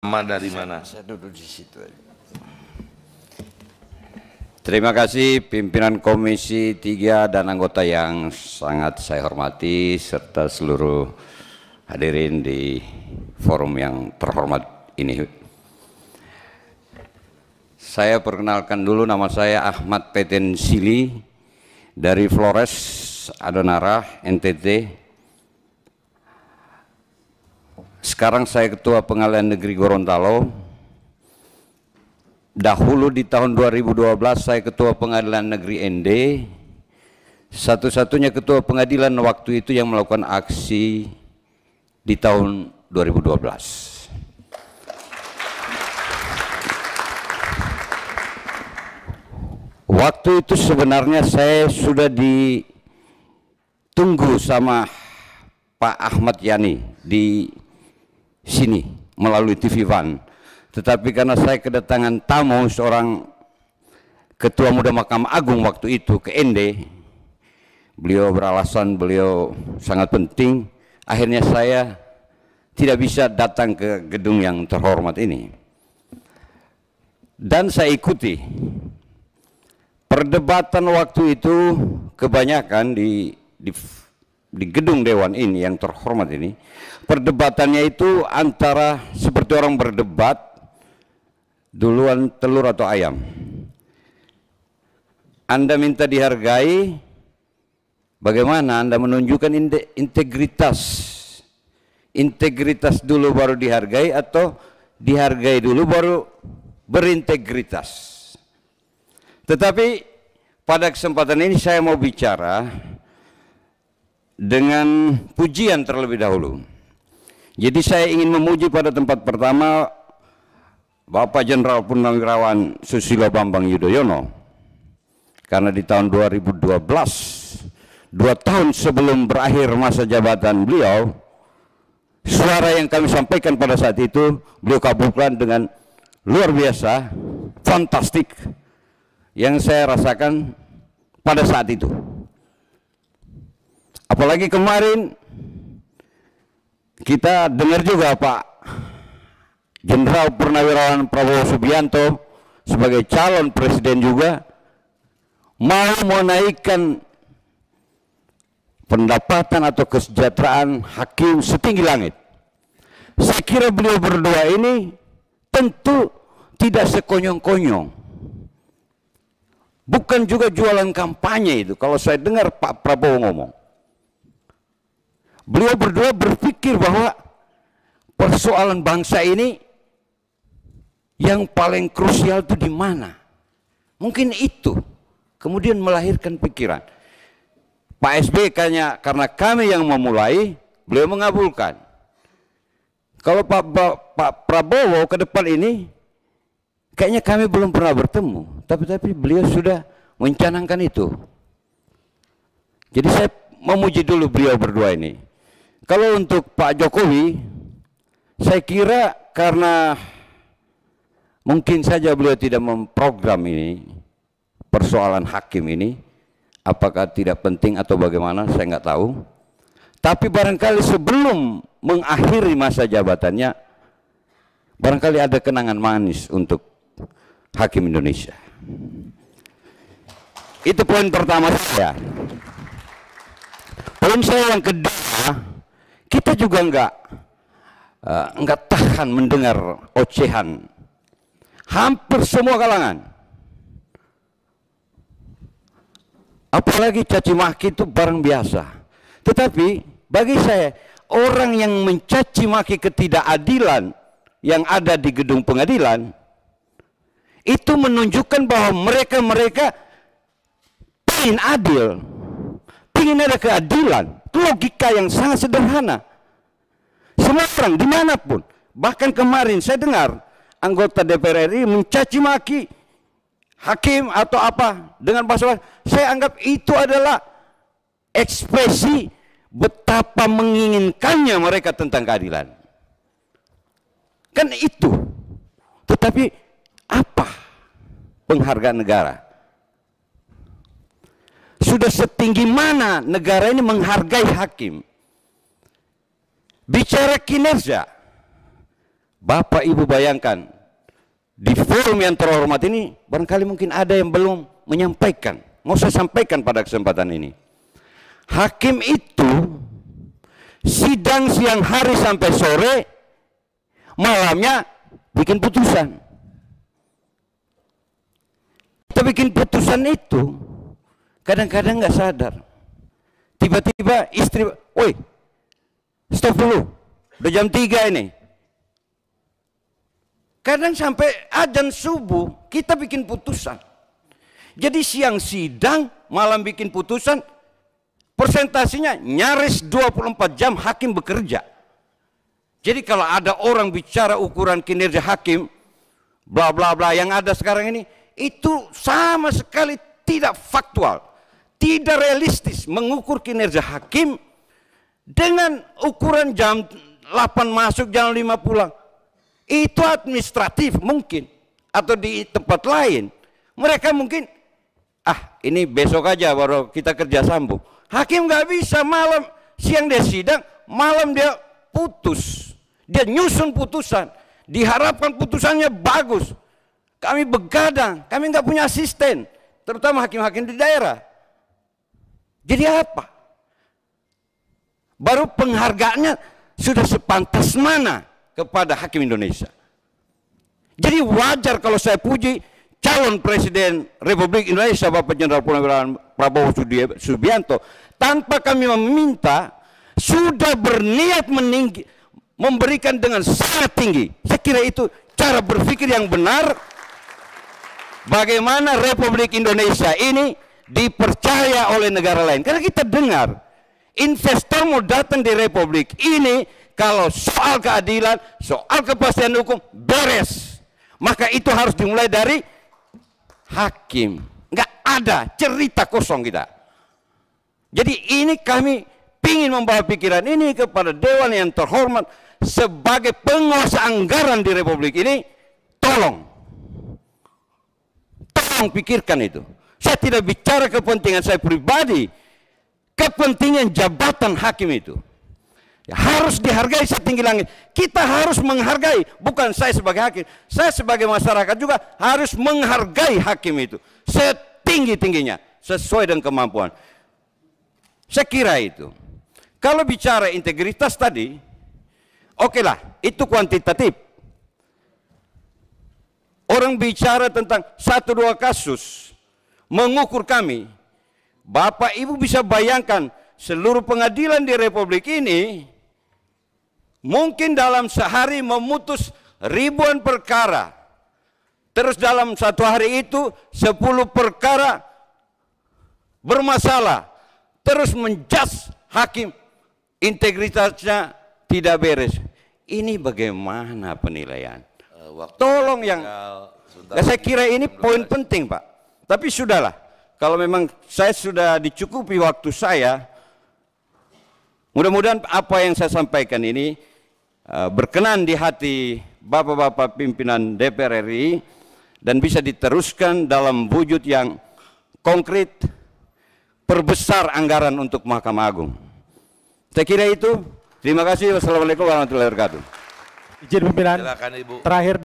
Dari mana? Saya duduk di situ. Terima kasih pimpinan Komisi 3 dan anggota yang sangat saya hormati serta seluruh hadirin di forum yang terhormat ini. Saya perkenalkan dulu, nama saya Ahmad Peten Sili dari Flores Adonara, NTT. Sekarang saya Ketua Pengadilan Negeri Gorontalo. Dahulu di tahun 2012 saya Ketua Pengadilan Negeri ND. Satu-satunya Ketua Pengadilan waktu itu yang melakukan aksi di tahun 2012. Waktu itu sebenarnya saya sudah ditunggu sama Pak Ahmad Yani di sini melalui TV One, tetapi karena saya kedatangan tamu seorang Ketua Muda Mahkamah Agung waktu itu ke ND, beliau beralasan beliau sangat penting, akhirnya saya tidak bisa datang ke gedung yang terhormat ini. Dan saya ikuti perdebatan waktu itu kebanyakan di gedung Dewan ini yang terhormat ini. Perdebatannya itu antara seperti orang berdebat duluan telur atau ayam. Anda minta dihargai, bagaimana Anda menunjukkan integritas? Integritas dulu baru dihargai atau dihargai dulu baru berintegritas? Tetapi pada kesempatan ini saya mau bicara dengan pujian terlebih dahulu. Jadi saya ingin memuji pada tempat pertama Bapak Jenderal Purnawirawan Susilo Bambang Yudhoyono, karena di tahun 2012, 2 tahun sebelum berakhir masa jabatan beliau, suara yang kami sampaikan pada saat itu beliau kabulkan dengan luar biasa, fantastik, yang saya rasakan pada saat itu. Apalagi kemarin kita dengar juga Pak Jenderal Purnawirawan Prabowo Subianto sebagai calon presiden juga mau menaikkan pendapatan atau kesejahteraan hakim setinggi langit. Saya kira beliau berdua ini tentu tidak sekonyong-konyong. Bukan juga jualan kampanye itu kalau saya dengar Pak Prabowo ngomong. Beliau berdua berpikir bahwa persoalan bangsa ini yang paling krusial itu di mana? Mungkin itu. Kemudian melahirkan pikiran. Pak SBY karena kami yang memulai, beliau mengabulkan. Kalau Pak Prabowo ke depan ini, kayaknya kami belum pernah bertemu. Tapi beliau sudah mencanangkan itu. Jadi saya memuji dulu beliau berdua ini. Kalau untuk Pak Jokowi, saya kira karena mungkin saja beliau tidak memprogram ini, persoalan hakim ini, apakah tidak penting atau bagaimana, saya nggak tahu. Tapi barangkali sebelum mengakhiri masa jabatannya, barangkali ada kenangan manis untuk hakim Indonesia. Itu poin pertama saya. Poin saya yang kedua, kita juga nggak tahan mendengar ocehan hampir semua kalangan, apalagi caci maki itu barang biasa. Tetapi bagi saya, orang yang mencaci maki ketidakadilan yang ada di gedung pengadilan itu menunjukkan bahwa mereka ingin adil, ingin ada keadilan. Logika yang sangat sederhana. Semua orang dimanapun, bahkan kemarin saya dengar anggota DPR RI mencaci maki hakim atau apa dengan bahasa, saya anggap itu adalah ekspresi betapa menginginkannya mereka tentang keadilan. Kan itu. Tetapi apa penghargaan negara? Sudah setinggi mana negara ini menghargai hakim? Bicara kinerja, Bapak Ibu bayangkan, di forum yang terhormat ini, barangkali mungkin ada yang belum menyampaikan. Mau saya sampaikan pada kesempatan ini. Hakim itu sidang siang hari sampai sore, malamnya bikin putusan. Kita bikin putusan itu, kadang-kadang nggak sadar. Tiba-tiba istri, woi, stop dulu, udah jam 3 ini. Kadang sampai azan subuh, kita bikin putusan. Jadi siang sidang, malam bikin putusan, persentasinya nyaris 24 jam hakim bekerja. Jadi kalau ada orang bicara ukuran kinerja hakim, bla bla bla yang ada sekarang ini, itu sama sekali tidak faktual, tidak realistis mengukur kinerja hakim dengan ukuran jam 8 masuk, jam 5 pulang. Itu administratif mungkin, atau di tempat lain. Mereka mungkin, ini besok aja baru kita kerja sambung. Hakim nggak bisa malam, siang dia sidang, malam dia putus. Dia nyusun putusan, diharapkan putusannya bagus. Kami begadang, kami nggak punya asisten, terutama hakim-hakim di daerah. Jadi apa? Baru penghargaannya sudah sepantas mana kepada hakim Indonesia. Jadi wajar kalau saya puji calon Presiden Republik Indonesia Bapak Jenderal Purnawirawan Prabowo Subianto, tanpa kami meminta, sudah berniat memberikan dengan sangat tinggi. Saya kira itu cara berpikir yang benar. Bagaimana Republik Indonesia ini dipercaya oleh negara lain. Karena kita dengar investor mau datang di Republik ini kalau soal keadilan, soal kepastian hukum beres, maka itu harus dimulai dari hakim. Nggak ada cerita kosong kita. Jadi ini kami ingin membawa pikiran ini kepada Dewan yang terhormat sebagai penguasa anggaran di Republik ini. Tolong pikirkan itu. Saya tidak bicara kepentingan saya pribadi, kepentingan jabatan hakim itu ya, harus dihargai setinggi langit. Kita harus menghargai, bukan saya sebagai hakim, saya sebagai masyarakat juga harus menghargai hakim itu setinggi-tingginya sesuai dengan kemampuan. Saya kira itu. Kalau bicara integritas tadi, oke lah, itu kuantitatif. Orang bicara tentang 1-2 kasus mengukur kami. Bapak Ibu bisa bayangkan seluruh pengadilan di Republik ini mungkin dalam sehari memutus ribuan perkara. Terus dalam satu hari itu 10 perkara bermasalah. Terus menjudge hakim integritasnya tidak beres. Ini bagaimana penilaian? Tolong yang saya kira ini poin penting, Pak. Tapi sudahlah, kalau memang saya sudah dicukupi waktu saya, mudah-mudahan apa yang saya sampaikan ini berkenan di hati Bapak-bapak pimpinan DPR RI dan bisa diteruskan dalam wujud yang konkret, perbesar anggaran untuk Mahkamah Agung. Saya kira itu. Terima kasih. Wassalamualaikum warahmatullahi wabarakatuh. Izin pimpinan terakhir.